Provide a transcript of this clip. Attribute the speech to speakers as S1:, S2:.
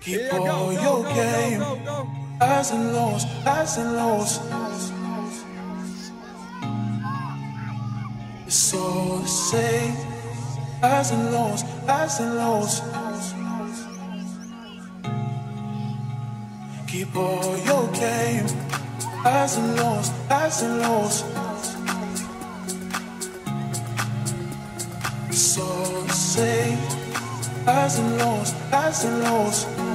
S1: Keep all your game. Highs and lows, highs and lows. It's all the same. Highs and lows, highs and lows. Keep all your game. Highs and lows, highs and lows. It's all the same. Highs and lows, highs and lows.